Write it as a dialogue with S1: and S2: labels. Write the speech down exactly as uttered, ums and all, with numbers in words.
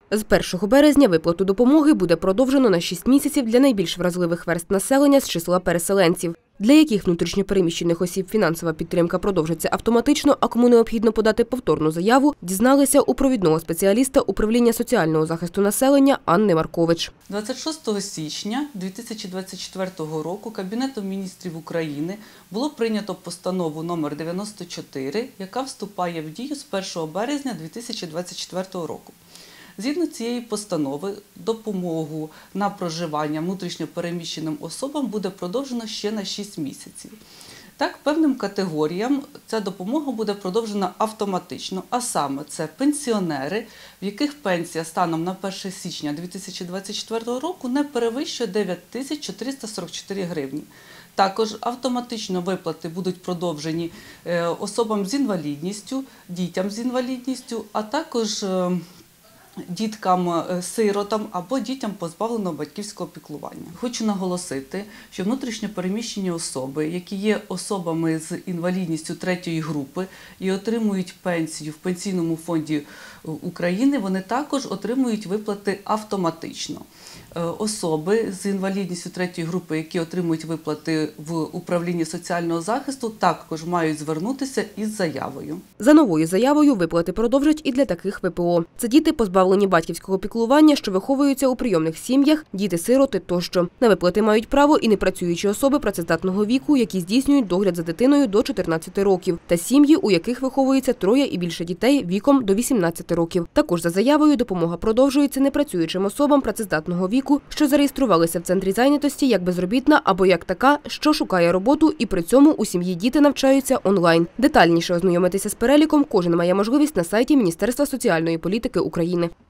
S1: З першого березня виплату допомоги буде продовжено на шість місяців для найбільш вразливих верств населення з числа переселенців, для яких внутрішньо переміщених осіб фінансова підтримка продовжиться автоматично, а кому необхідно подати повторну заяву, дізналися у провідного спеціаліста Управління соціального захисту населення Анни Маркович.
S2: двадцять шостого січня дві тисячі двадцять четвертого року Кабінетом міністрів України було прийнято постанову номер дев'яносто чотири, яка вступає в дію з першого березня дві тисячі двадцять четвертого року. Згідно цієї постанови, допомогу на проживання внутрішньо переміщеним особам буде продовжено ще на шість місяців. Так, певним категоріям ця допомога буде продовжена автоматично, а саме це пенсіонери, в яких пенсія станом на перше січня дві тисячі двадцять четвертого року не перевищує дев'ять тисяч чотириста сорок чотири гривні. Також автоматично виплати будуть продовжені особам з інвалідністю, дітям з інвалідністю, а також діткам-сиротам або дітям позбавленого батьківського піклування. Хочу наголосити, що внутрішньо переміщені особи, які є особами з інвалідністю третьої групи і отримують пенсію в Пенсійному фонді України, вони також отримують виплати автоматично. Особи з інвалідністю третьої групи, які отримують виплати в управлінні соціального захисту, також мають звернутися із заявою.
S1: За новою заявою виплати продовжать і для таких ве пе о. Це діти, позбавлені батьківського піклування, що виховуються у прийомних сім'ях, діти-сироти тощо. На виплати мають право і непрацюючі особи працездатного віку, які здійснюють догляд за дитиною до чотирнадцяти років, та сім'ї, у яких виховується троє і більше дітей віком до вісімнадцяти років. Також за заявою допомога продовжується непрацюючим особам працездатного віку, що зареєструвалися в центрі зайнятості як безробітна або як така, що шукає роботу, і при цьому у сім'ї діти навчаються онлайн. Детальніше ознайомитися з переліком кожен має можливість на сайті Міністерства соціальної політики України.